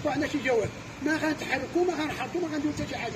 عندنا شي جواب، ما غنتحركوا ما غنحركوا ما غنديروا حتى شي حاجه.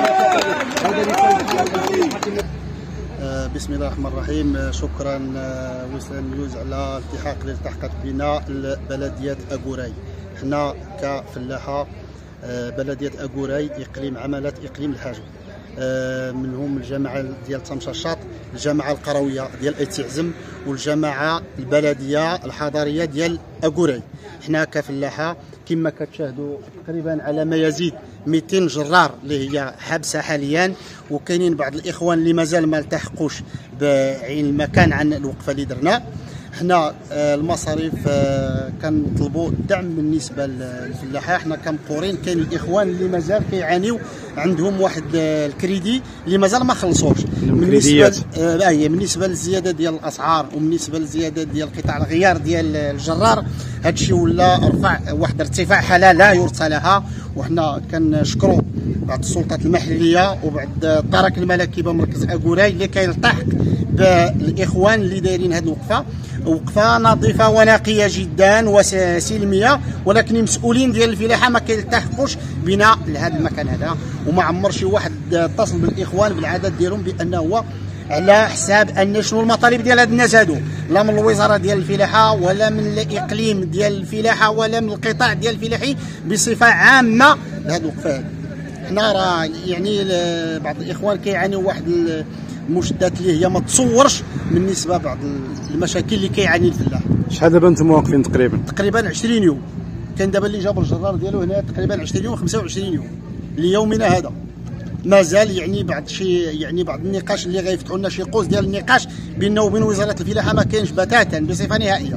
بسم الله الرحمن الرحيم. شكرا وسام نيوز على الالتحاق اللي التحقت بنا بلديه اكوراي. حنا كفلاحه بلديه اكوراي اقليم عملت اقليم الحاجب، منهم الجماعه ديال تمشاشاط، الجماعه القرويه ديال ايتعزم، والجماعه البلديه الحضاريه ديال اكوراي. حنا كفلاحه كما كتشاهدوا تقريبا على ما يزيد 200 جرار اللي هي حابسه حاليا، وكاينين بعض الاخوان اللي مازال ما التحقوش بعين المكان عن الوقفه اللي درنا. حنا المصاريف كنطلبوا الدعم بالنسبه للفلاحه. حنا كمقورين كاين الاخوان اللي مازال كيعانيو، عندهم واحد الكريدي اللي مازال ما خلصوش. بالنسبه للزياده ديال الاسعار وبالنسبه للزياده ديال قطع الغيار ديال الجرار، هادشي ولا رفع واحد ارتفاع حاله لا يرثى لها. وحنا كنشكروا بعض السلطات المحليه وبعض الترك الملكي بمركز اكوراي اللي كيلتحق بالاخوان اللي دايرين هذه الوقفه. وقفه نظيفه ونقيه جدا وسلميه، ولكن المسؤولين ديال الفلاحه ما كيلتحقوش بنا لهذا المكان هذا، وما عمر شي واحد اتصل بالاخوان بالعدد ديالهم بانه هو على حساب ان شنو المطالب ديال هاد الناس هادو، لا من الوزاره ديال الفلاحه ولا من الاقليم ديال الفلاحه ولا من القطاع ديال الفلاحي بصفه عامه لهاد الوقفه هادي. حنا راه يعني بعض الاخوان كيعانيوا واحد المشدات اللي هي ما تصورش بالنسبه بعض المشاكل اللي كيعاني الفلاح. شحال دابا انتم واقفين تقريبا؟ تقريبا 20 يوم. كان دابا اللي جاب الجرار ديالو هنا تقريبا 20 يوم 25 يوم ليومنا هذا. مازال يعني بعض النقاش اللي غيفتحوا لنا شي قوس ديال النقاش بيننا وبين وزاره الفلاحه ما كاينش بتاتا بصفه نهائيه.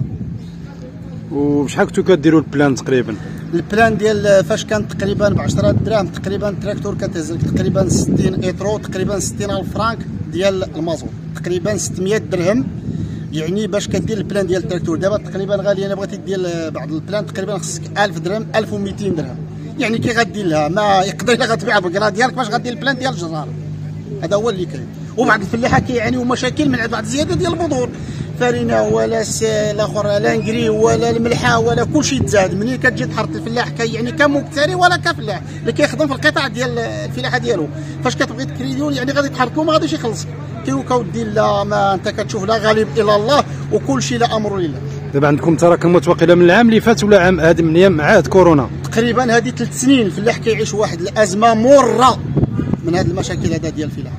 وشحال كنتو كديروا البلان تقريبا؟ البلان ديال فاش كان تقريبا ب 10 دراهم تقريبا التراكتور كتهز تقريبا 60 ايترو، تقريبا 60,000 فرانك ديال المازوت، تقريبا 600 درهم. يعني باش كدير البلان ديال التراكتور دابا تقريبا غالي. انا بغيتي دير بعض البلان تقريبا خصك 1000 درهم 1200 درهم. يعني كي غدير لها ما يقدر الا غتبيع بكره ديالك باش غدير البلان ديال الجرار. هذا هو اللي كاين. وبعض الفلاحه كيعانيو مشاكل من بعض الزياده ديال البذور، فرينه ولا الاخر لا نكري ولا الملحه ولا كلشي تزاد. منين كتجي تحرط الفلاح يعني كمكتري ولا كفلاح اللي كيخدم في القطاع ديال الفلاحه ديالو، فاش كتبغي تكريديو يعني غادي تحركو ما غاديش يخلص. كيوكا ودي لا ما انت كتشوف لا غالب الا الله وكلشي لا امر لله. دابا عندكم تراكمات واقيلا من العام اللي فات ولا عام هذا من عهد كورونا؟ تقريبا هذه 3 سنين الفلاح كيعيش واحد الازمه مره من هذه المشاكل هذا ديال الفلاح.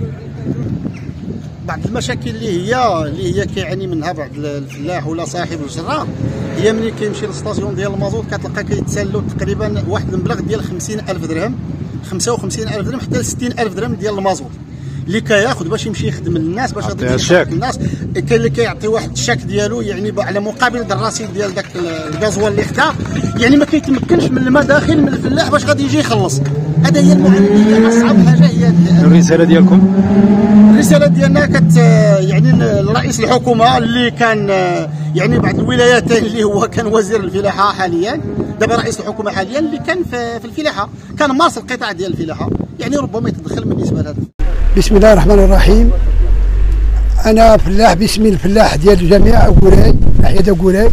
بعض المشاكل اللي هي كيعاني منها بعض الفلاح ولا صاحب الجرار، هي ملي كيمشي للسطاسيون ديال المازوت كتلقى كيتسالو تقريبا واحد المبلغ ديال 50,000 درهم 55,000 درهم حتى ل 60,000 درهم ديال المازوت اللي كياخذ باش يمشي يخدم للناس باش يخدم الناس. كاين اللي كيعطي واحد الشاك ديالو يعني على مقابل الرصيد ديال داك الغازوال اللي خدا، يعني ما كيتمكنش من المداخل من الفلاح باش غادي يجي يخلص. هذا هي المعاناه. اصعب حاجه هي الرساله ديالكم. الرساله ديالنا يعني لرئيس الحكومه اللي كان يعني بعض الولايات اللي هو كان وزير الفلاحه حاليا، دابا رئيس الحكومه حاليا اللي كان في الفلاحه كان مارس القطاع ديال الفلاحه، يعني ربما يتدخل بالنسبه لهذا. بسم الله الرحمن الرحيم. انا فلاح باسم الفلاح ديال جميع اكوراي ناحيه اكوراي.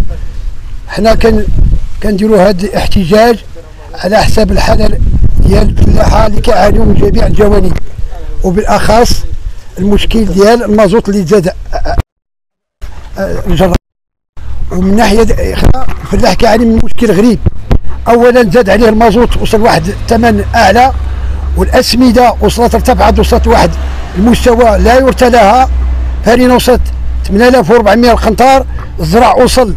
حنا كنديروا هذا الاحتجاج على حساب الحاله ديال الفلاحه اللي كيعانيو من جميع الجوانب، وبالاخص المشكل ديال المازوت اللي زاد الجرار. ومن ناحيه اخرى الفلاح كيعاني من مشكل غريب. اولا زاد عليه المازوت وصل واحد الثمن اعلى، والاسمده ارتفعت وصلت واحد المستوى لا يرثى لها. فرينه وصلت 8400 القنطار، الزرع وصل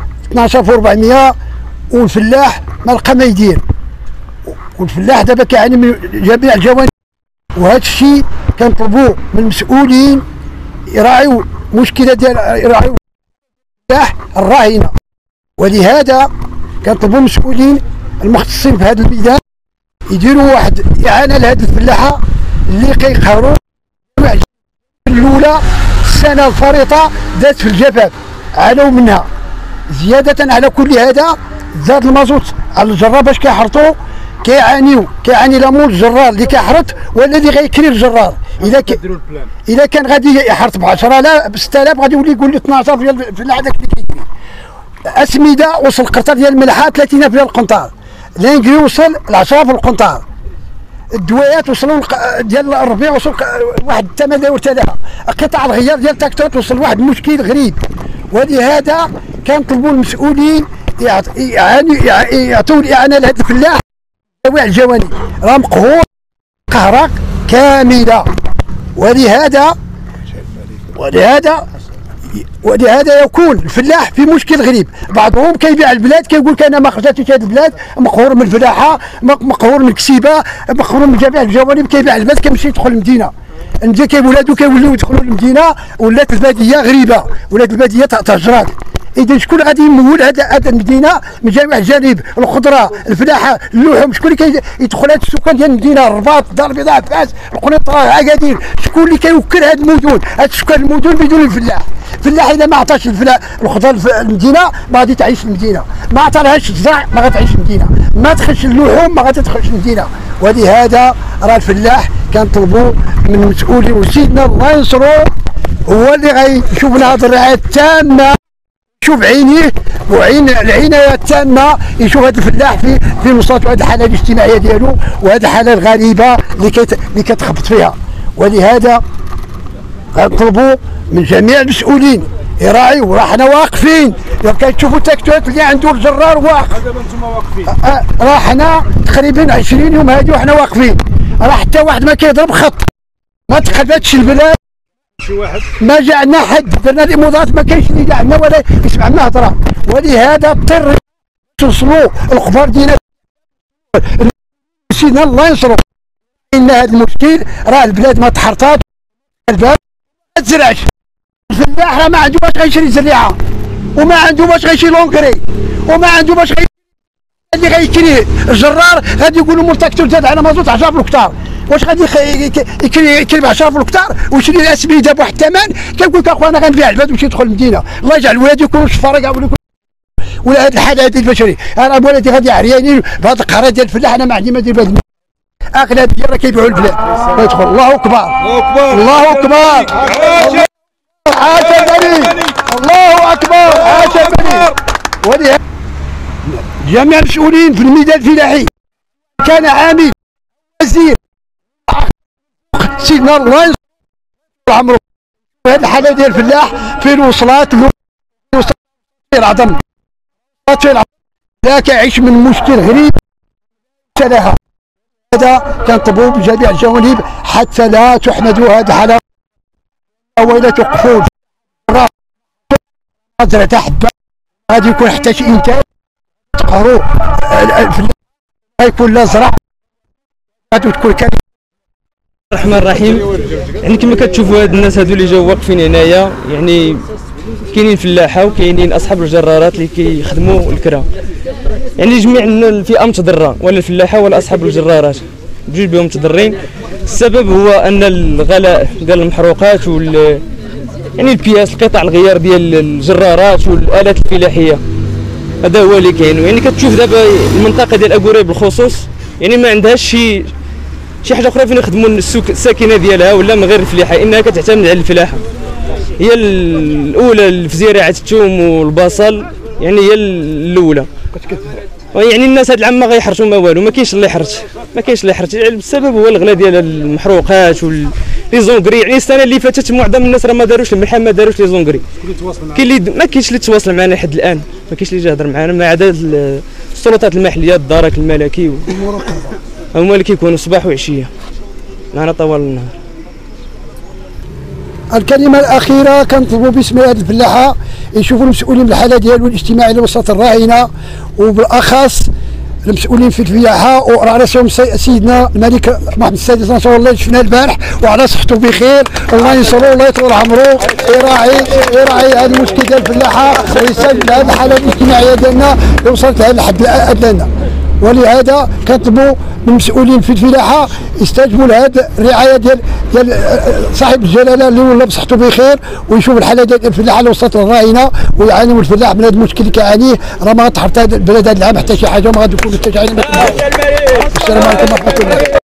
12400، والفلاح ما لقى ما يدير. والفلاح دابا كيعاني من جميع الجوانب. وهذا الشيء كنطلبوه من المسؤولين يراعيو مشكله ديال يراعيو الفلاح الراهنه. ولهذا كنطلبوا المسؤولين المختصين في هذا الميدان يديروا واحد اعانه لهذه الفلاحه اللي كيقهروا. الاولى السنه الفريطه دات في الجفاف عانوا منها. زياده على كل هذا زاد المازوت على الجرار باش كيحرطوا كيعاني لا مول الجرار اللي كيحرط والذي غيكري الجرار. اذا كان غادي يحرط ب 10 لا ب 6000 غادي يولي يقول لي 12 ديال هذاك اللي كيكري. اسمده وصل قرطه ديال الملحه 30 ديال القنطار. لانجري وصل ل10 في القنطار. الدويات وصلوا ديال الربيع وصل واحد الثمن داير ثلاثه. قطع الغيار ديال التاكتوت وصل واحد المشكل غريب، ولهذا كنطلبوا المسؤولين يعطوا الاعانه لهذا الفلاح جميع الجوانب، راه مقهور قهرة كامله. ولهذا يكون الفلاح في مشكل غريب. بعضهم كيبيع البلاد كيقول لك انا ما خرجتش هذه البلاد، مقهور من الفلاحه، مقهور من الكسيبه، مقهور من جميع الجوانب. كيبيع البلاد كيمشي يدخل المدينه، ولادو كيوليو يدخلوا المدينه، ولات الباديه غريبه، ولات الباديه تهجرات. اذا شكون غادي يمول هذا المدينه من جميع الجانب؟ الخضره، الفلاحه، اللحوم، شكون اللي كيدخل هذا السكان ديال المدينه؟ الرباط، الدار البيضاء، فاس، القنيطره، اكادير، شكون اللي كيوكل هذه المدن؟ هاد سكان المدن بدون الفلاح. الفلاح اذا ما عطاش الخضر في المدينه ما غادي تعيش المدينه، ما عطالهاش الزرع ما غادي تعيش المدينه، ما تخش اللحوم ما غادي تخش المدينه. ولهذا راه الفلاح كنطلبوا من المسؤولين وسيدنا الله ينصرو هو اللي غيشوف لنا هذه الرعايه التامه، يشوف عينيه وعين العنايه التامه، يشوف هذا الفلاح في وسط هذه الحاله الاجتماعيه ديالو وهذه الحاله الغريبه اللي كتخبط فيها. ولهذا غنطلبوا من جميع المسؤولين يراعيوا، وراه حنا واقفين. كتشوفوا التاكتوك اللي عنده الجرار واقف، دابا انتم واقفين، راه حنا تقريبا 20 يوم هادي وحنا واقفين، راه حتى واحد ما كيضرب خط، ما تقلباتش البلاد، شي واحد ما جا عندنا حد، درنا الامضاءات ما كاينش اللي جا عندنا ولا يسمع لنا هضره. ولهذا اضطر توصلوا الخبر ديالنا سيدنا الله ينصرو. ان هذا المشكل راه البلاد ما تحرطات، البلاد ما تزرعش، الفلاح راه ما عنده باش غيشري زريعه، وما عنده باش غيشري لونكري، وما عنده باش اللي غيكري الجرار غادي يقولوا مرتكتور زاد على مازوت 10 في الكتار. واش غادي يكري ب 10 في الكتار ويشري الاسمده بواحد الثمن؟ كنقول لك اخويا انا غنبيع البلاد ونمشي ندخل المدينه، الله يجعل ولادي يكونوا شفاره كاع ولا هذه الحاله هذه البشريه. انا ولادي غادي عريانين بهذا القهر ديال الفلاح، انا ما عندي ما ندير بهذا اغلبيه راه كيبيعوا البلاد. يدخل الله اكبر الله اكبر عاش البني، الله اكبر عاش البني. ولهذا جميع المسؤولين في الميدان الفلاحي كان عامل وزير سيدنا الله ينصر عمرو هذه الحاله ديال الفلاح فين وصلات العظم لا كيعيش من مشكل غريب لها. هذا كنطلبوا بجميع الجوانب حتى لا تحمدوا هذه الحاله ولا توقفوا زرع تحت غادي يكون حتى شي انتاج تقهروا يكون لا زرع غادي تكون بسم الله الرحمن الرحيم. يعني كما كتشوفوا هاد الناس هادو اللي جاو واقفين هنايا، يعني كاينين فلاحه وكاينين اصحاب الجرارات اللي كيخدموا الكرا، يعني جميع الفئه متضرره، ولا الفلاحه ولا اصحاب الجرارات بجوج بهم متضررين. السبب هو ان الغلاء ديال المحروقات يعني البياس، القطع الغيار ديال الجرارات والالات الفلاحيه، هذا هو اللي كاين. يعني كتشوف دابا المنطقه ديال ابو ريب بالخصوص يعني ما عندهاش شي حاجه اخرى فين يخدموا الساكنه ديالها ولا من غير الفلاحه، انها كتعتمد على الفلاحه. هي الاولى في زراعه الثوم والبصل، يعني هي الاولى. يعني الناس هاد العام ما غيحرثوا ما والو، ما كاينش اللي يحرث، ما كاينش اللي يحرث. السبب هو الغلاء ديال المحروقات لي زونكري. يعني السنه اللي فاتت معظم الناس راه ما داروش الملحه، ما داروش لي زونكري. كاين اللي ما كاينش اللي تواصل معنا لحد الان، ما كاينش اللي جا هضر معنا ما عدا السلطات المحليه، الدرك الملكي هما اللي كيكونوا صباح وعشيه معنا طوال النهار. الكلمه الاخيره كنطلبوا باسم هذه الفلاحه يشوفوا المسؤولين بالحاله ديالو الاجتماعي للوسط الراهنه، وبالاخص المسؤولين في الفلاحه وعلى راسهم سيدنا الملك محمد السادس نصر الله شفناه البارح وعلى صحته بخير، الله ينصرو الله يطول عمره، يراعي هذا المشكل ديال الفلاحه ويسد هذه الحاله الاجتماعيه ديالنا اللي وصلت لهذا الحد الادنى. ولهذا كنطلبوا من المسؤولين في الفلاحه يستجبوا لهذه الرعايه ديال صاحب الجلاله اللي ولا بصحته بخير، ويشوف الحاله ديال الفلاحه اللي وصلت للراهنه ويعانيوا الفلاح من هذا المشكل اللي كيعانيه. راه ما غتحرط هذا البلد هذا العام حتى شي حاجه وما غادي يكون حتى شي حاجه. السلام عليكم ورحمه الله.